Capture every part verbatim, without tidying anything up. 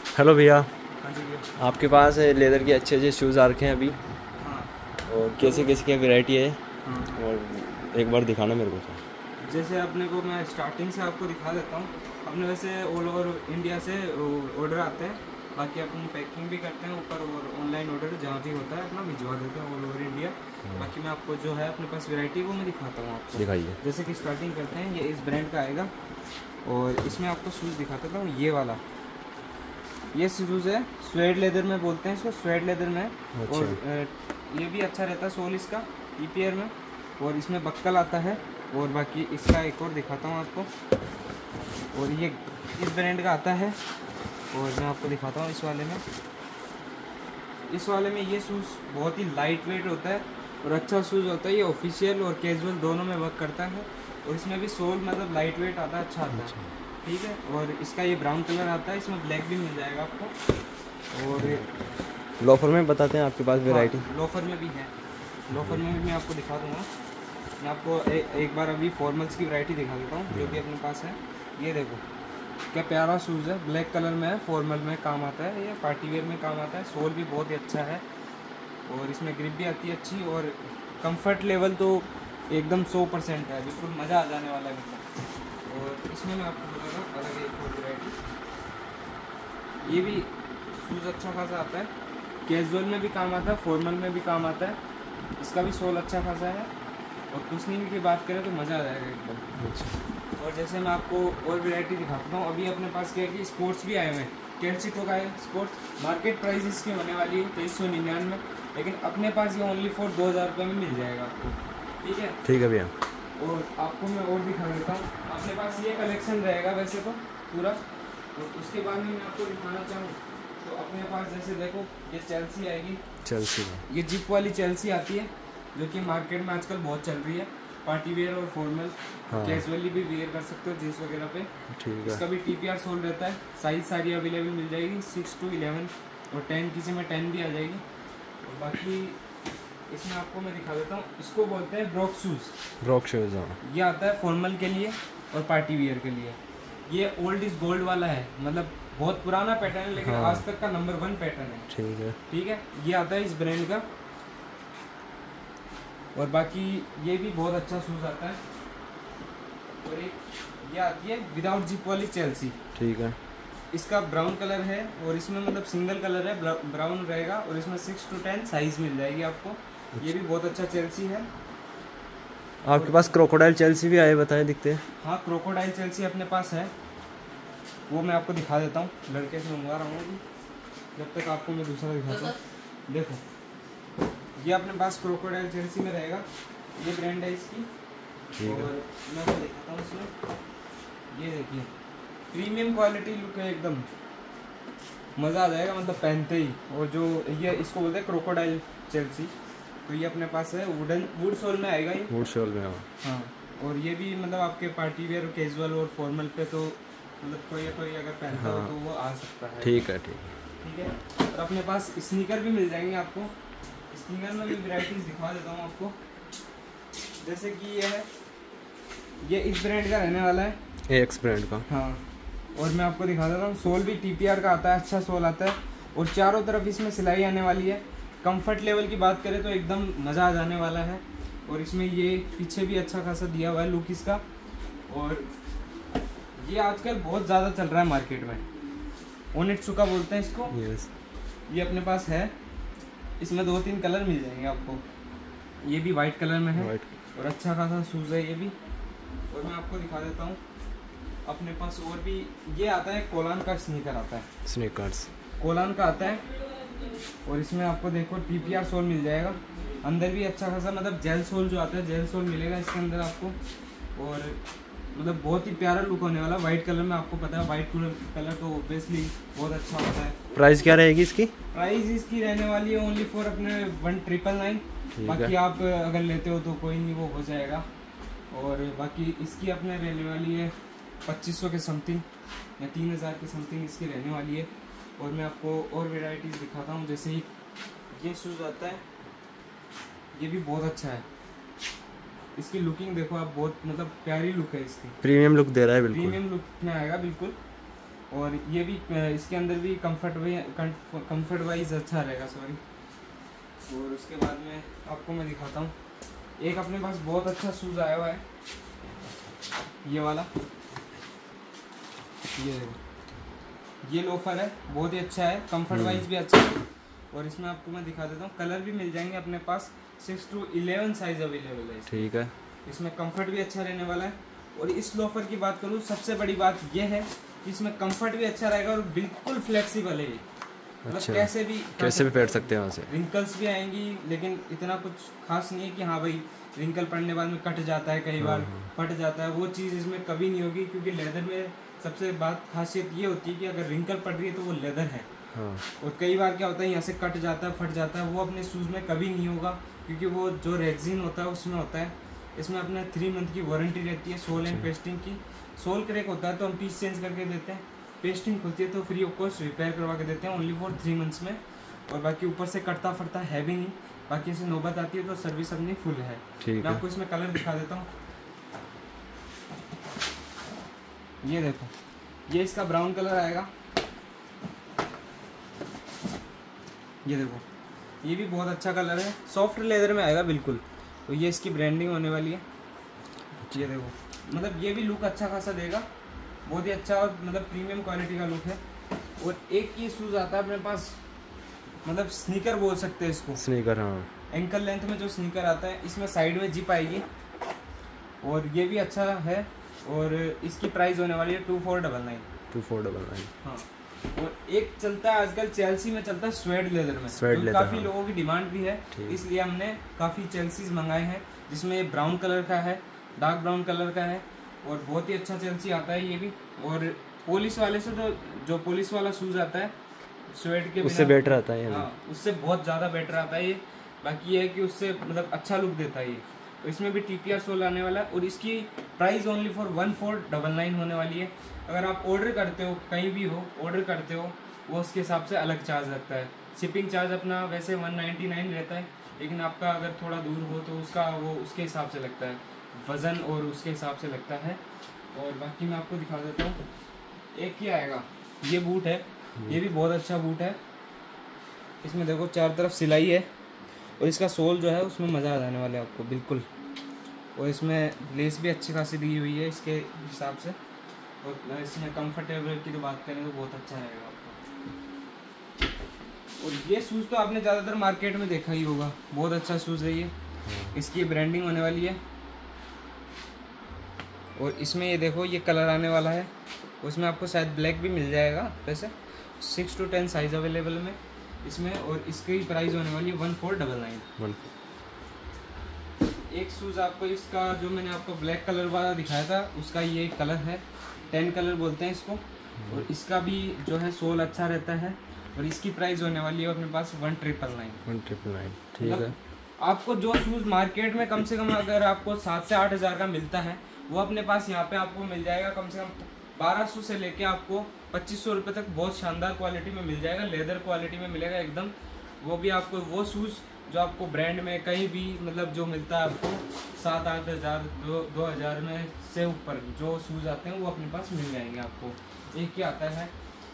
Hello भैया। हाँ जी भैया। आपके पास लेदर के अच्छे अच्छे शूज़ आ रखे हैं अभी, हाँ और तो कैसे कैसे क्या वैरायटी है, हाँ और एक बार दिखाना मेरे को तो। जैसे अपने को मैं स्टार्टिंग से आपको दिखा देता हूँ। अपने वैसे ऑल ओवर इंडिया से ऑर्डर आते हैं, बाकी अपन पैकिंग भी करते हैं ऊपर, और ऑनलाइन ऑर्डर जहाँ भी होता है अपना भिजवा देते हैं ऑल ओवर इंडिया। बाकी मैं आपको जो है अपने पास वैरायटी वो मैं दिखाता हूँ आपको। दिखाइए। जैसे कि स्टार्टिंग करते हैं, ये इस ब्रांड का आएगा, और इसमें आपको शूज़ दिखा देता हूँ। ये वाला ये शूज़ है, स्वेड लेदर में बोलते हैं इसको, स्वेड लेदर में। अच्छा। और अ, ये भी अच्छा रहता है सोल इसका ईपीआर में, और इसमें बक्कल आता है। और बाकी इसका एक और दिखाता हूँ आपको, और ये इस ब्रांड का आता है। और मैं आपको दिखाता हूँ इस वाले में इस वाले में ये शूज़ बहुत ही लाइट वेट होता है और अच्छा शूज़ होता है। ये ऑफिशियल और कैजुअल दोनों में वर्क करता है, और इसमें भी सोल मतलब लाइट वेट आता है, अच्छा आता है। ठीक है, और इसका ये ब्राउन कलर आता है, इसमें ब्लैक भी मिल जाएगा आपको। और लोफर में बताते हैं आपके पास वैरायटी। हाँ, लोफर में भी है। लोफर में भी मैं आपको दिखा दूँगा। मैं आपको ए, एक बार अभी फॉर्मल्स की वैरायटी दिखा देता हूँ जो भी अपने पास है। ये देखो क्या प्यारा शूज़ है, ब्लैक कलर में है, फॉर्मल में काम आता है, ये पार्टी वेयर में काम आता है। सोल भी बहुत ही अच्छा है, और इसमें ग्रिप भी आती है अच्छी, और कंफर्ट लेवल तो एकदम सौ परसेंट है, बिल्कुल मज़ा आ जाने वाला है मतलब। और इसमें मैं आपको बता रहा हूँ अलग एक और वैरायटी, ये भी शूज़ अच्छा खासा आता है, कैजुअल में भी काम आता है, फॉर्मल में भी काम आता है। इसका भी सोल अच्छा खासा है, और कुशनिंग की बात करें तो मज़ा आ जाएगा एकदम। अच्छा। और जैसे मैं आपको और वैरायटी दिखाता हूँ, अभी अपने पास क्या है कि स्पोर्ट्स भी आए हुए हैं। कैल्सिको का है स्पोर्ट्स, मार्केट प्राइस इसकी होने वाली है तेईस सौ निन्यानवे, लेकिन अपने पास ये ओनली फॉर दो हज़ार रुपये में मिल जाएगा आपको। ठीक है, ठीक है भैया। और आपको मैं और दिखा देता हूँ। अपने पास ये कलेक्शन रहेगा वैसे तो पूरा, और उसके बाद में मैं आपको दिखाना चाहूँ तो अपने पास जैसे देखो ये चेल्सी आएगी। चेल्सी ये जिप वाली चेल्सी आती है, जो कि मार्केट में आजकल बहुत चल रही है, पार्टी वेयर और फॉर्मल। हाँ। कैजुअली भी वेयर कर सकते हो जीन्स वगैरह पे। ठीक इसका है। भी टीपीआर सोल रहता है, साइज सारी अवेलेबल मिल जाएगी, सिक्स टू इलेवन और टेन, किसी में टेन भी आ जाएगी। और बाकी इसमें आपको मैं दिखा देता हूँ, इसको बोलते हैं ब्रॉक शूज़। Brock shoes. हाँ। ये आता है फॉर्मल के लिए और पार्टी वियर के लिए। ये ओल्ड इज गोल्ड वाला है, मतलब बहुत पुराना पैटर्न है, लेकिन हाँ। आज तक का नंबर वन पैटर्न है। ठीक है। ठीक है, ये आता है इस ब्रांड का। और बाकी ये भी बहुत अच्छा शूज़ आता है। और एक ये आती है विदाउट जिप वाली चेल्सी। ठीक है। इसका ब्राउन कलर है, और इसमें मतलब सिंगल कलर है, ब्राउन रहेगा, और इसमें सिक्स टू टेन साइज मिल जाएगी आपको। ये भी बहुत अच्छा चेल्सी है। आपके पास क्रोकोडाइल चेल्सी भी आए, बताएं दिखते हैं। हाँ, क्रोकोडाइल चेल्सी अपने पास है, वो मैं आपको दिखा देता हूँ। लड़के से मंगवा रहा हूँ अभी, जब तक आपको मैं दूसरा दिखाता हूँ। देखो ये अपने पास क्रोकोडाइल चेल्सी में रहेगा, ये ब्रांड है इसकी। ठीक है। और मैं आपको दिखाता हूँ इसमें, ये देखिए प्रीमियम क्वालिटी लुक है एकदम, मज़ा आ जाएगा मतलब पहनते ही। और जो ये इसको बोलते हैं क्रोकोडाइल चेल्सी, तो ये अपने पास है, वुडन वुड सोल में आएगा ये। वुड सोल में। हाँ। हाँ, और ये भी मतलब आपके पार्टी वेयर, कैजुअल और फॉर्मल पे तो मतलब कोई कोई अगर पहनता हाँ। हो तो वो आ सकता है। ठीक है। ठीक है। ठीक है, और अपने पास स्नीकर भी मिल जाएंगे आपको। स्नीकर में भी वैरायटीज दिखा देता हूँ आपको। जैसे कि ये है, ये इस ब्रांड का रहने वाला है, एक्स ब्रांड का। हाँ। और मैं आपको दिखा देता हूँ, सोल भी टीपीआर का आता है, अच्छा सोल आता है, और चारों तरफ इसमें सिलाई आने वाली है। कंफर्ट लेवल की बात करें तो एकदम मज़ा आ जाने वाला है। और इसमें ये पीछे भी अच्छा खासा दिया हुआ है लुक इसका। और ये आजकल बहुत ज़्यादा चल रहा है मार्केट में, ओनिट्सुका बोलते हैं इसको। यस। ये अपने पास है, इसमें दो तीन कलर मिल जाएंगे आपको। ये भी वाइट कलर में है, वाइट। और अच्छा खासा शूज़ है ये भी। और मैं आपको दिखा देता हूँ अपने पास और भी, ये आता है कोलान का स्नीकर आता है, स्नीकर्स। कोलान का आता है। और इसमें आपको देखो टीपीआर सोल मिल जाएगा, अंदर भी अच्छा खासा मतलब जेल सोल जो आता है, जेल सोल मिलेगा इसके अंदर आपको। और मतलब बहुत ही प्यारा लुक होने वाला, वाइट कलर में। आपको पता है वाइट कलर तो ऑब्वियसली बहुत अच्छा होता है। प्राइस क्या रहेगी इसकी? प्राइस इसकी रहने वाली है ओनली फॉर अपने वन ट्रिपल नाइन। बाकी आप अगर लेते हो तो कोई नहीं, वो हो जाएगा। और बाकी इसकी अपने रहने वाली है पच्चीस सौ के समथिंग, या तीन हज़ार के समथिंग इसकी रहने वाली है। और मैं आपको और वेराइटीज़ दिखाता हूँ। जैसे ही ये शूज़ आता है, ये भी बहुत अच्छा है। इसकी लुकिंग देखो आप, बहुत मतलब प्यारी लुक है इसकी, प्रीमियम लुक दे रहा है बिल्कुल। प्रीमियम लुक में आएगा बिल्कुल। और ये भी इसके अंदर भी कंफर्ट कंफर्ट वाइज अच्छा रहेगा, सॉरी। और उसके बाद में आपको मैं दिखाता हूँ, एक अपने पास बहुत अच्छा शूज़ आया हुआ है, ये वाला, ये देखो, ये लोफर है, बहुत ही अच्छा है, कंफर्ट वाइज भी अच्छा है। और इसमें आपको मैं दिखा देता हूँ, कलर भी मिल जाएंगे अपने पास, six to eleven size available है। ठीक है, इसमें कंफर्ट भी अच्छा रहने वाला है। और इस लोफर की बात करूँ, सबसे बड़ी बात यह है कि इसमें कंफर्ट भी अच्छा रहेगा और बिल्कुल फ्लेक्सिबल है ये, मतलब अच्छा, कैसे भी कैसे भी बैठ सकते हैं वहाँ से। रिंकल्स भी आएंगी, लेकिन इतना कुछ खास नहीं है कि हाँ भाई रिंकल पड़ने बाद में कट जाता है, कई बार फट जाता है, वो चीज़ इसमें कभी नहीं होगी, क्योंकि लेदर में सबसे बात खासियत ये होती है कि अगर रिंकल पड़ रही है तो वो लेदर है। हाँ। और कई बार क्या होता है यहाँ से कट जाता है, फट जाता है, वो अपने शूज़ में कभी नहीं होगा, क्योंकि वो जो रेक्सिन होता है उसमें होता है। इसमें अपने थ्री मंथ की वारंटी रहती है सोल एंड पेस्टिंग की। सोल क्रैक होता है तो हम पीस चेंज करके देते हैं, पेस्टिंग खुलती है तो फ्री ऑफ कॉस्ट रिपेयर करवा के देते हैं, ओनली फॉर थ्री मंथ्स में। और बाकी ऊपर से कटता फटता है भी नहीं, बाकी ऐसे नौबत आती है तो सर्विस अपनी फुल है। मैं आपको इसमें कलर दिखा देता हूँ, ये देखो, ये इसका ब्राउन कलर आएगा, ये देखो, ये भी बहुत अच्छा कलर है, सॉफ्ट लेदर में आएगा बिल्कुल। तो ये इसकी ब्रांडिंग होने वाली है, ये देखो, मतलब ये भी लुक अच्छा खासा देगा, बहुत ही अच्छा और मतलब प्रीमियम क्वालिटी का लुक है। और एक ये शूज़ आता है अपने पास, मतलब स्नीकर बोल सकते हैं इसको, स्नीकर, हाँ, एंकल लेंथ में जो स्नीकर आता है, इसमें साइड में जिप आएगी और ये भी अच्छा है। और इसकी प्राइस होने वाली है two four double nine two four double nine हाँ। और एक चलता है आजकल चेल्सी में, चलता है स्वेड लेदर में, स्वेड तो लेदर, काफ़ी हाँ। लोगों की डिमांड भी है, इसलिए हमने काफ़ी चेल्सीज मंगाए हैं, जिसमें ये ब्राउन कलर का है, डार्क ब्राउन कलर का है, और बहुत ही अच्छा चेल्सी आता है ये भी। और पुलिस वाले से तो जो पुलिस वाला शूज़ आता है स्वेड के, उससे बेटर आता है, हाँ, उससे बहुत ज़्यादा बेटर आता है ये। बाकी ये है कि उससे मतलब अच्छा लुक देता है ये। तो इसमें भी टी पी आर सोल आने वाला है और इसकी price only for one four double nine होने वाली है। अगर आप ऑर्डर करते हो, कहीं भी हो ऑर्डर करते हो, वो उसके हिसाब से अलग चार्ज लगता है। शिपिंग चार्ज अपना वैसे वन नाइन्टी नाइन रहता है, लेकिन आपका अगर थोड़ा दूर हो तो उसका वो उसके हिसाब से लगता है, वज़न और उसके हिसाब से लगता है। और बाकी मैं आपको दिखा देता हूँ, एक ही आएगा, ये बूट है, ये भी बहुत अच्छा बूट है। इसमें देखो चार तरफ सिलाई है और इसका सोल जो है उसमें मज़ा आ जाने वाला है आपको बिल्कुल। और इसमें लेस भी अच्छी खासी दी हुई है इसके हिसाब से। और इसमें कंफर्टेबल की तो बात करें तो बहुत अच्छा रहेगा आपको। और ये शूज़ तो आपने ज़्यादातर मार्केट में देखा ही होगा, बहुत अच्छा शूज़ है ये, इसकी ब्रांडिंग होने वाली है। और इसमें ये देखो ये कलर आने वाला है, उसमें आपको शायद ब्लैक भी मिल जाएगा, वैसे six to ten size available में इसमें। और इसकी प्राइस होने वाली है वन फोर डबल नाइन। एक शूज़ आपको इसका जो मैंने आपको ब्लैक कलर वाला दिखाया था उसका ये कलर है, टेन कलर बोलते हैं इसको। और इसका भी जो है सोल अच्छा रहता है और इसकी प्राइस होने वाली है अपने पास one triple nine one triple nine ठीक है। आपको जो शूज़ मार्केट में कम से कम अगर आपको सात से आठ हज़ार का मिलता है, वो अपने पास यहाँ पे आपको मिल जाएगा कम से कम बारह सौ से लेके आपको पच्चीस सौ रुपये तक बहुत शानदार क्वालिटी में मिल जाएगा, लेदर क्वालिटी में मिलेगा एकदम। वो भी आपको वो शूज़ जो आपको ब्रांड में कहीं भी मतलब जो मिलता है आपको सात आठ हज़ार दो दो हज़ार में से ऊपर जो शूज़ आते हैं वो अपने पास मिल जाएंगे आपको। एक ही आता है,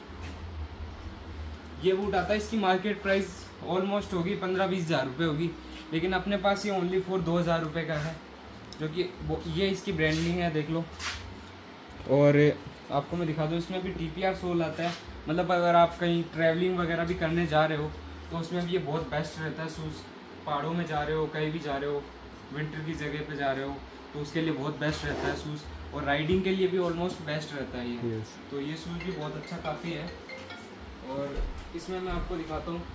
ये बूट आता है, इसकी मार्केट प्राइस ऑलमोस्ट होगी पंद्रह बीस हज़ार रुपये होगी, लेकिन अपने पास ये ओनली फॉर दो हज़ार रुपये का है, जो कि ये इसकी ब्रांडिंग है, देख लो। और आपको मैं दिखा दूँ, इसमें भी टी पी आर सोल आता है, मतलब अगर आप कहीं ट्रैवलिंग वगैरह भी करने जा रहे हो तो उसमें भी ये बहुत बेस्ट रहता है शूज़। पहाड़ों में जा रहे हो, कहीं भी जा रहे हो, विंटर की जगह पे जा रहे हो तो उसके लिए बहुत बेस्ट रहता है शूज़। और राइडिंग के लिए भी ऑलमोस्ट बेस्ट रहता है ये। yes. तो ये शूज़ भी बहुत अच्छा काफ़ी है। और इसमें मैं आपको दिखाता हूँ,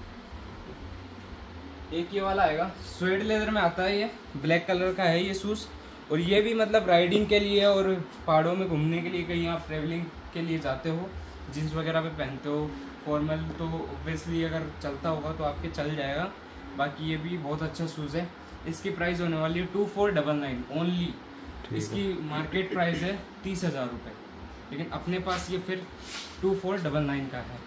एक ये वाला आएगा, स्वेड लेदर में आता है, ये ब्लैक कलर का है ये शूज़। और ये भी मतलब राइडिंग के लिए और पहाड़ों में घूमने के लिए, कहीं आप ट्रैवलिंग के लिए जाते हो, जीन्स वगैरह पे पहनते हो, फॉर्मल तो ऑब्वियसली अगर चलता होगा तो आपके चल जाएगा। बाकी ये भी बहुत अच्छा शूज़ है। इसकी प्राइस होने वाली है two four double nine only. इसकी मार्केट प्राइस है तीस हज़ार रुपये, लेकिन अपने पास ये फिर टू फोर डबल नाइन का है।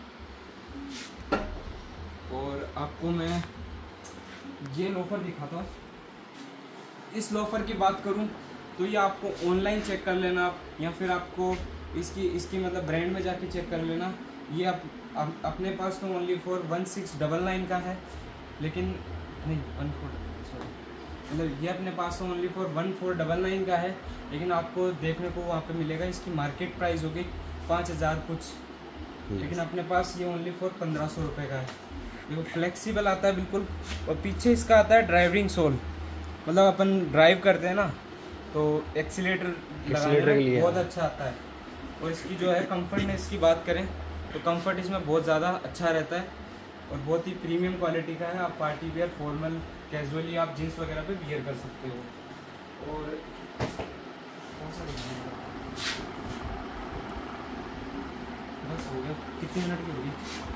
और आपको मैं ये लोफर दिखाता हूँ। इस लोफर की बात करूँ तो ये आपको ऑनलाइन चेक कर लेना आप, या फिर आपको इसकी इसकी मतलब ब्रांड में जाके चेक कर लेना। ये आप, आप अपने पास तो only for one six double nine का है, लेकिन नहीं वन फोर सॉरी मतलब ये अपने पास तो only for one four double nine का है, लेकिन आपको देखने को वहाँ पे मिलेगा इसकी मार्केट प्राइस होगी पाँच हज़ार कुछ, लेकिन अपने पास ये ओनली फॉर पंद्रह सौ रुपये का है। देखो फ्लेक्सिबल आता है बिल्कुल, और पीछे इसका आता है ड्राइविंग सोल, मतलब अपन ड्राइव करते हैं ना तो एक्सीलेटर लगाने में बहुत अच्छा आता है। और इसकी जो है कंफर्टनेस की बात करें तो कंफर्ट इसमें बहुत ज़्यादा अच्छा रहता है और बहुत ही प्रीमियम क्वालिटी का है। आप पार्टी वेयर, फॉर्मल, कैजुअली आप जीन्स वगैरह पे वियर कर सकते हो। और कौन सा बस हो गया, कितने मिनट की होगी?